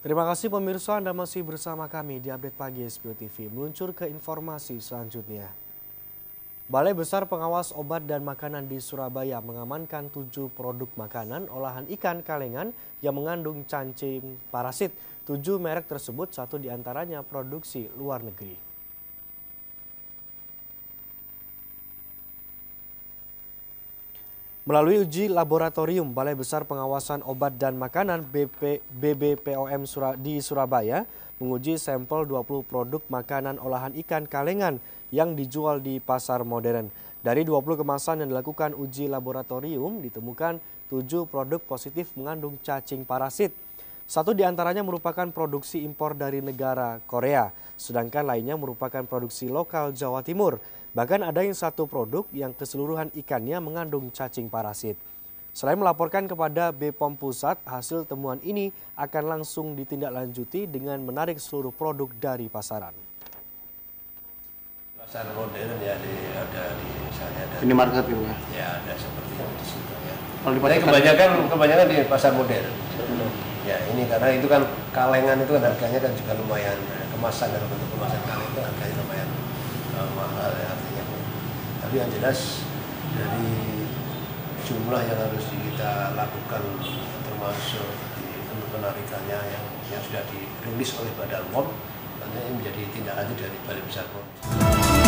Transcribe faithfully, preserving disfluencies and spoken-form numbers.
Terima kasih pemirsa, Anda masih bersama kami di Update Pagi S B O T V. Meluncur ke informasi selanjutnya. Balai Besar Pengawas Obat dan Makanan di Surabaya mengamankan tujuh produk makanan olahan ikan kalengan yang mengandung cacing parasit. Tujuh merek tersebut, satu diantaranya produksi luar negeri. Melalui uji laboratorium, Balai Besar Pengawasan Obat dan Makanan B B P O M di Surabaya menguji sampel dua puluh produk makanan olahan ikan kalengan yang dijual di pasar modern. Dari dua puluh kemasan yang dilakukan uji laboratorium, ditemukan tujuh produk positif mengandung cacing parasit. Satu diantaranya merupakan produksi impor dari negara Korea, sedangkan lainnya merupakan produksi lokal Jawa Timur. Bahkan ada yang satu produk yang keseluruhan ikannya mengandung cacing parasit. Selain melaporkan kepada B P O M Pusat, hasil temuan ini akan langsung ditindaklanjuti dengan menarik seluruh produk dari pasaran. Pasar modern ya, di, ada di misalnya ada ini market gitu ya? Ya ada seperti itu di situ ya. Kalau di pasar kebanyakan kebanyakan di pasar modern. Hmm. Ya ini karena itu kan kalengan itu kan harganya kan juga lumayan, kemasan dalam bentuk kemasan kaleng itu harganya lumayan uh, mahal ya artinya. Tapi yang jelas dari jumlah yang harus kita lakukan termasuk di penarikannya yang, yang sudah dirilis oleh Badan P O M, ini menjadi tindak lanjut dari Balai Besar P O M.